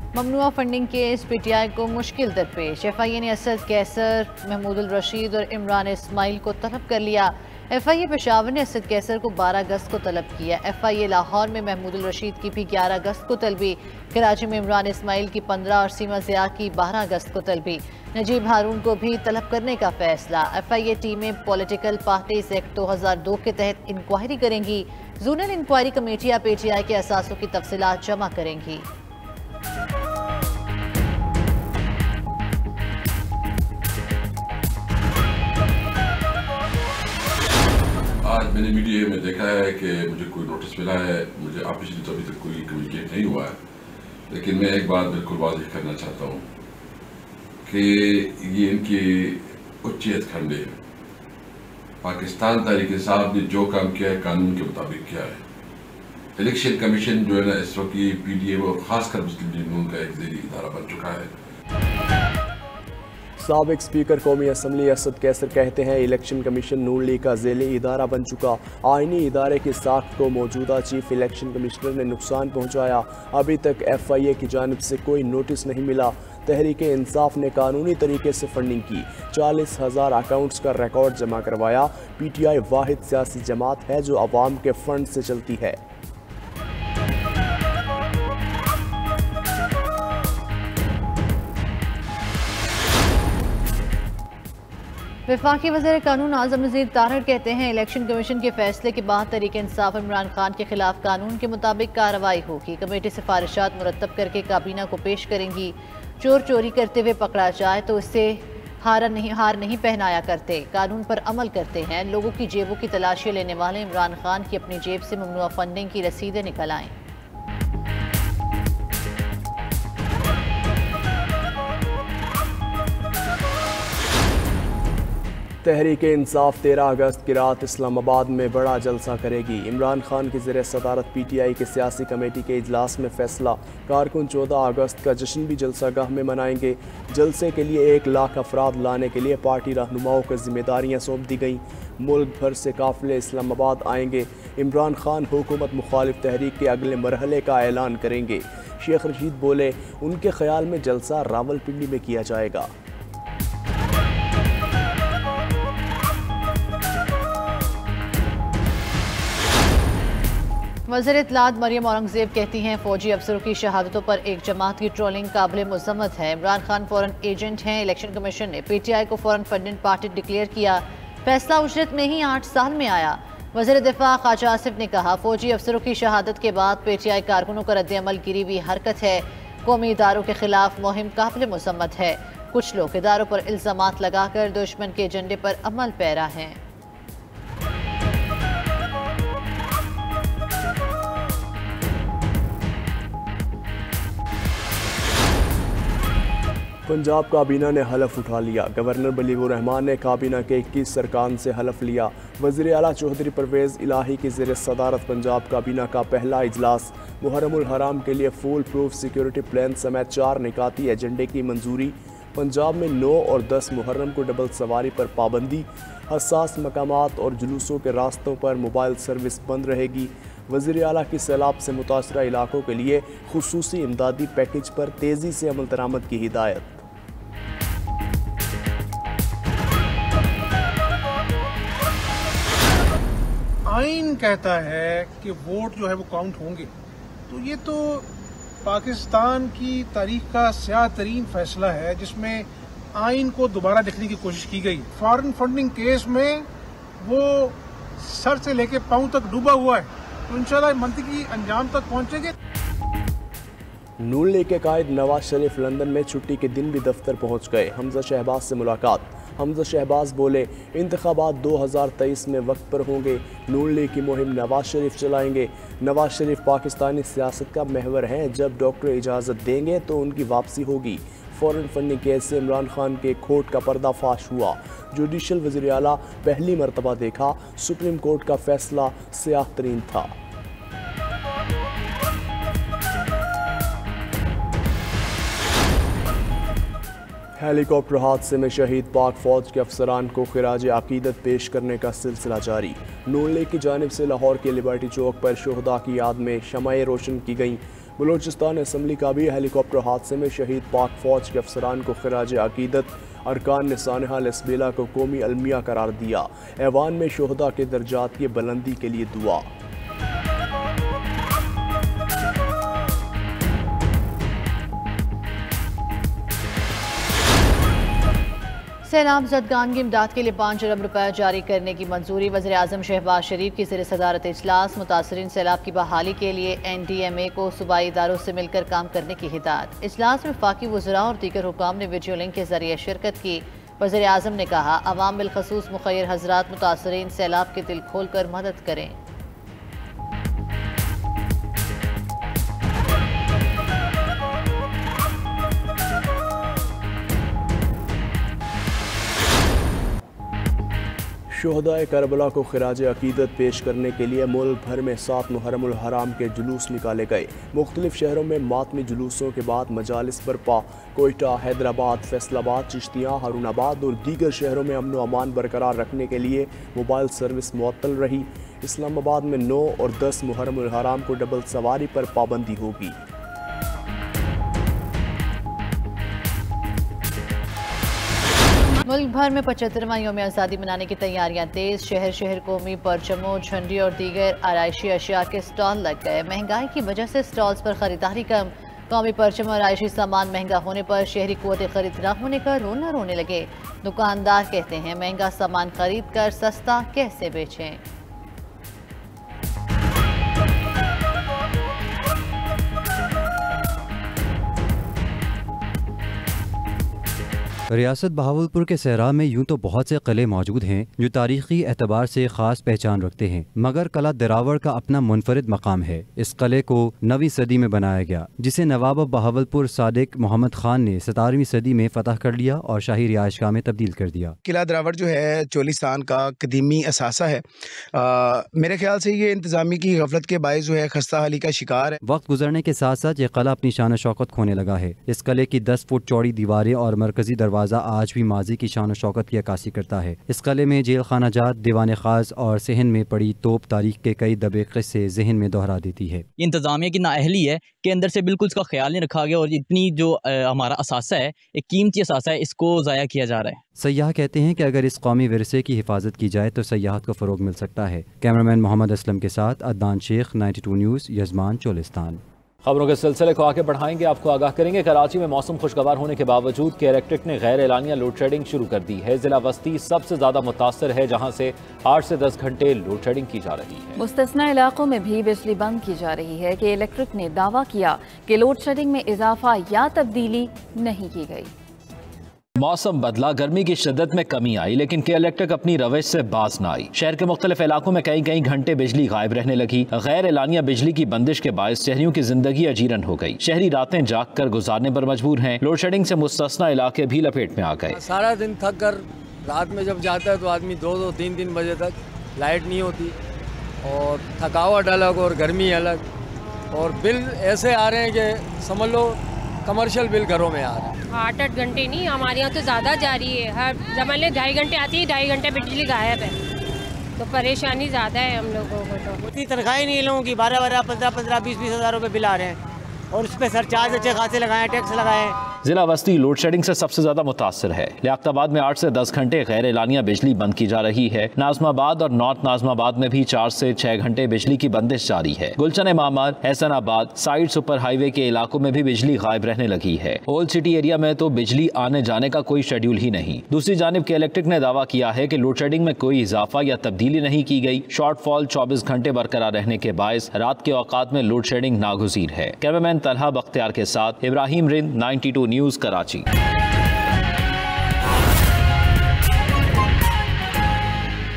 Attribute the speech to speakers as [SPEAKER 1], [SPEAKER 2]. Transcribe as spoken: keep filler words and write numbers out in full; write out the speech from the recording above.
[SPEAKER 1] ममनुआ funding case P T I को मुश्किल दरपेश। एफ आई ए ने असद कैसर, महमूद रशीद और इमरान इस्माइल को तलब कर लिया। एफ आई ए पेशावर ने असद कैसर को बारह अगस्त को तलब किया। एफ आई ए लाहौर में महमूद रशीद की भी ग्यारह अगस्त को तलबी। कराची में इमरान इस्माइल की पंद्रह और सीमा ज़िया की बारह अगस्त को तलबी। नजीब हारून को भी तलब करने का फैसला। एफ आई ए टीमें पॉलिटिकल पार्टीज एक्ट दो हज़ार दो के तहत इंक्वायरी करेंगी। जोनल इंक्वायरी कमेटियाँ पी टी आई के असासों की तफसीलात जमा करेंगी।
[SPEAKER 2] आज मैंने मीडिया में देखा है कि मुझे कोई नोटिस मिला है। मुझे ऑफिशियली तो अभी तक कोई कम्युनिकेट नहीं हुआ है, लेकिन मैं एक बात बिल्कुल वाज़ेह करना चाहता हूँ कि ये इनकी उच्चियत खंडे है। पाकिस्तान तहरीक इंसाफ ने जो काम किया है कानून के मुताबिक किया है। इलेक्शन कमीशन जो है ना इस वक्त की पी डी ए वो खासकर मुस्लिम लीग नून का एक ज़ेरी इदारा बन चुका है।
[SPEAKER 3] साबिक स्पीकर कौमी असम्बली असद कैसर कहते हैं इलेक्शन कमीशन नून लीग का ज़ेली इदारा बन चुका। आइनी इदारे की साख्त को मौजूदा चीफ इलेक्शन कमिश्नर ने नुकसान पहुंचाया। अभी तक एफ आई ए की जानिब से कोई नोटिस नहीं मिला। तहरीक इंसाफ ने कानूनी तरीके से फंडिंग की। चालीस हज़ार अकाउंट्स का रिकॉर्ड जमा करवाया। पी टी आई वाहिद सियासी जमात है जो अवाम के फंड से चलती है।
[SPEAKER 1] वफाकी वज़ीर कानून आज़म नज़ीर तारड़ कहते हैं इलेक्शन कमीशन के फैसले के बाद तहरीक इंसाफ इमरान खान के खिलाफ कानून के मुताबिक कार्रवाई होगी। कमेटी सिफारिशात मुरतब करके काबीना को पेश करेंगी। चोर चोरी करते हुए पकड़ा जाए तो इससे हार नहीं हार नहीं पहनाया करते, कानून पर अमल करते हैं। लोगों की जेबों की तलाशी लेने वाले इमरान खान की अपनी जेब से ममनुआ फंडिंग की रसीदें निकल आएं।
[SPEAKER 3] तहरीक इंसाफ तेरह अगस्त की रात इस्लामाबाद में बड़ा जलसा करेगी। इमरान खान की ज़ेर सदारत पी टी आई के सियासी कमेटी के इजलास में फैसला। कारकुन चौदह अगस्त का जश्न भी जलसागाह में मनाएंगे। जलसे के लिए एक लाख अफराद लाने के लिए पार्टी रहनुमाओं को जिम्मेदारियाँ सौंप दी गईं। मुल्क भर से काफिले इस्लामाबाद आएंगे। इमरान खान हुकूमत मुखालिफ तहरीक के अगले मरहले का ऐलान करेंगे। शेख रशीद बोले उनके ख्याल में जलसा रावलपिंडी में किया जाएगा।
[SPEAKER 1] वज़ीर इत्तलात मरियम औरंगज़ेब कहती हैं फौजी अफसरों की शहादतों पर एक जमात की ट्रोलिंग काबिल मुज़म्मत है। इमरान खान फौरन एजेंट हैं। इलेक्शन कमीशन ने पी टी आई को फौरन फंडिंग पार्टी डिक्लेयर किया। फैसला उजरत में ही आठ साल में आया। वज़ीर दिफा ख्वाजा आसिफ ने कहा फौजी अफसरों की शहादत के बाद पी टी आई कारकुनों का रद्द-ए-अमल गिरी हुई हरकत है। कौमी इदारों के खिलाफ मुहिम काबिल मुज़म्मत है। कुछ लोग इदारों पर इल्ज़ामात लगाकर दुश्मन के एजेंडे पर अमल पैरा हैं।
[SPEAKER 3] पंजाब काबीना ने हलफ उठा लिया। गवर्नर बलीगुर रहमान ने काबीना के इक्कीस सरकान से हलफ लिया। वज़ीर आला चौधरी परवेज़ इलाही की ज़ेर सदारत पंजाब काबीना का पहला इजलास। मुहर्रमुल हराम के लिए फुल प्रूफ सिक्योरिटी प्लान समेत चार निकाती एजेंडे की मंजूरी। पंजाब में नौ और दस मुहर्रम को डबल सवारी पर पाबंदी। हसास मकामात और जुलूसों के रास्तों पर मोबाइल सर्विस बंद रहेगी। वज़ीर आला की सैलाब से मुतासरा इलाकों के लिए खुसूसी इमदादी पैकेज पर तेज़ी से अमल दरामद की हिदायत।
[SPEAKER 4] आइन कहता है कि वोट जो है वो काउंट होंगे, तो ये तो पाकिस्तान की तारीख का स्याह तरीन फैसला है जिसमें आइन को दोबारा लिखने की कोशिश की गई। फॉरेन फंडिंग केस में वो सर से लेके पांव तक डूबा हुआ है, तो इंशाल्लाह मंतकी अंजाम तक पहुंचेंगे।
[SPEAKER 3] नून लीग के कायद नवाज शरीफ लंदन में छुट्टी के दिन भी दफ्तर पहुंच गए। हमजा शहबाज से मुलाकात। हमजा शहबाज बोले इंतखाबात दो हज़ार तेईस में वक्त पर होंगे। नून लीग की मुहिम नवाज शरीफ चलाएंगे। नवाज शरीफ पाकिस्तानी सियासत का महवर हैं। जब डॉक्टर इजाज़त देंगे तो उनकी वापसी होगी। फॉरेन फंडिंग केस से इमरान खान के खोट का पर्दाफाश हुआ। जुडिशल वज़ीर आला पहली मरतबा देखा। सुप्रीम कोर्ट का फैसला स्याह तरीन था। हेलीकॉप्टर हादसे में शहीद पाक फौज के अफसरान को खिराज अकीदत पेश करने का सिलसिला जारी। नून लीग की जानिब से लाहौर के लिबर्टी चौक पर शोहदा की याद में शमाएं रोशन की गईं। बलूचिस्तान असम्बली का भी हेलीकॉप्टर हादसे में शहीद पाक फौज के अफसरान को खिराज अकीदत। अरकान ने सानहा लसबेला को कौमी अलमिया करार दिया। ऐवान में शोहदा के दर्जात की बुलंदी के लिए दुआ।
[SPEAKER 1] सैलाब ज़दगान की इमदाद के लिए पाँच अरब रुपये जारी करने की मंजूरी। वज़ीर आज़म शहबाज शरीफ की ज़ेर सदारत इजलास। मुतासरीन सैलाब की बहाली के लिए एन डी एम ए को सूबाई इदारों से मिलकर काम करने की हिदायत। इजलास में वफाकी वज़रा और दीगर हुकाम ने वीडियो लिंक के जरिए शिरकत की। वज़ीर आज़म ने कहा, अवाम बिलखसूस मुखय्यर हज़रात मुतासरीन सैलाब के दिल खोल कर मदद करें।
[SPEAKER 3] शोहदाए करबला को खिराज अकीदत पेश करने के लिए मुल्क भर में सात मुहर्रमुल हराम के जुलूस निकाले गए। मुख्तलिफ शहरों में मातमी जुलूसों के बाद मजालिस बरपा। कोयटा, हैदराबाद, फैसलाबाद, चिश्तियाँ, हारूनाबाद और दीगर शहरों में अमन व अमान बरकरार रखने के लिए मोबाइल सर्विस मुअत्तल रही। इस्लामाबाद में नौ और दस मुहर्रमुल हराम को डबल सवारी पर पाबंदी होगी।
[SPEAKER 1] मुल्क भर में पचहत्तरवां यौम आज़ादी मनाने की तैयारियां तेज। शहर शहर कौमी परचमों, झंडी और दीगर आराइशी अशिया के स्टॉल लग गए। महंगाई की वजह से स्टॉल्स पर खरीदारी कम। कौमी परचम और आराइशी सामान महंगा होने पर शहरी कुव्वत खरीद न होने का रोना रोने लगे। दुकानदार कहते हैं, महंगा सामान खरीद कर सस्ता कैसे बेचें।
[SPEAKER 5] रियासत बहावलपुर के सहरा में यूं तो बहुत से किले मौजूद हैं जो तारीखी एतबार से ख़ास पहचान रखते हैं, मगर किला दिरावड़ का अपना मुनफरिद मकाम है। इस किले को नवीं सदी में बनाया गया, जिसे नवाब बहावलपुर सादिक मोहम्मद खान ने सतारहवीं सदी में फतह कर लिया और शाही रिहाइशगाह में तब्दील कर दिया।
[SPEAKER 6] किला दिरावड़ जो है चोलिस्तान का कदीमी असासा है। आ, मेरे ख्याल से ये इंतजामी की गफलत के बायस जो है खस्ता हाली का शिकार है।
[SPEAKER 5] वक्त गुजरने के साथ साथ ये किला अपनी शान शौकत खोने लगा है। इस किले की दस फुट चौड़ी दीवारें और मरकजी दरवाजा आज भी माजी की शान शौकत की अक्कासी करता है। इस किले में जेल खाना जात, दीवान खास और सहन में पड़ी तोप तारीख के कई दबे किस्से जहन में दोहरा देती है।
[SPEAKER 7] इंतजामिया की नाअहली है कि अंदर से बिल्कुल इसका ख्याल नहीं रखा गया और इतनी जो आ, हमारा असासा है, एक कीमती असासा है, इसको ज़ाया किया जा रहा है।
[SPEAKER 5] सयाह कहते हैं कि अगर इस कौमी विरसे की हिफाजत की जाए तो सयाहत को फ़रोग मिल सकता है। कैमरामैन मोहम्मद असलम के साथ Adnan Shaikh, ninety two news, Yazman, Cholistan.
[SPEAKER 8] खबरों के सिलसिले को आगे बढ़ाएंगे, आपको आगाह करेंगे कराची में मौसम खुशगवार होने के बावजूद के इलेक्ट्रिक ने गैर एलानिया लोड शेडिंग शुरू कर दी है। जिला वस्ती सबसे ज्यादा मुतासर है, जहां से आठ से दस घंटे लोड शेडिंग की जा रही है।
[SPEAKER 9] मुस्तस्ना इलाकों में भी बिजली बंद की जा रही है कि इलेक्ट्रिक ने दावा किया कि लोड शेडिंग में इजाफा या तब्दीली नहीं की गई।
[SPEAKER 8] मौसम बदला, गर्मी की शिद्दत में कमी आई, लेकिन के इलेक्ट्रिक अपनी रविश से बाज न आई। शहर के मुख्तलिफ इलाकों में कई कई घंटे बिजली गायब रहने लगी। गैर एलानिया बिजली की बंदिश के बायस शहरियों की जिंदगी अजीरन हो गई। शहरी रातें जाग कर गुजारने पर मजबूर हैं। लोड शेडिंग से मुस्तस्ना इलाके भी लपेट में आ गए।
[SPEAKER 10] सारा दिन थक कर रात में जब जाता है तो आदमी दो दो तीन तीन बजे तक लाइट नहीं होती और थकावट अलग और गर्मी अलग और बिल ऐसे आ रहे हैं कि समझ लो कमर्शियल बिल घरों में आ रहा है।
[SPEAKER 11] आठ आठ घंटे नहीं, हमारे यहाँ तो ज़्यादा जा रही है। हर जमाने ढाई घंटे आती है, ढाई घंटे बिजली गायब है, तो परेशानी ज़्यादा है हम लोगों को। तो
[SPEAKER 12] उतनी तनख्वाही नहीं लोगों की, बारह बारह पंद्रह पंद्रह बीस बीस हज़ार रुपये बिल आ रहे हैं और उस पर सरचार्ज अच्छे खासे लगाए, टैक्स लगाए।
[SPEAKER 8] जिला वस्ती लोड शेडिंग से सबसे ज्यादा मुतासर है। लियाकताबाद में आठ से दस घंटे गैर एलानिया बिजली बंद की जा रही है। नाजमाबाद और नॉर्थ नाजमाबाद में भी चार से छह घंटे बिजली की बंदिश जारी है। गुलशन मामार, एहसनाबाद, साइड सुपर हाईवे के इलाकों में भी बिजली गायब रहने लगी है। ओल्ड सिटी एरिया में तो बिजली आने जाने का कोई शेड्यूल ही नहीं। दूसरी जानिब के इलेक्ट्रिक ने दावा किया है कि लोड शेडिंग में कोई इजाफा या तब्दीली नहीं की गई। शॉर्टफॉल चौबीस घंटे बरकरार रहने के बायस रात के औकात में लोड शेडिंग नागुज़ीर है। कैमरामैन तलहा बख्तियार के साथ Ibrahim Rind, ninety two news, Karachi.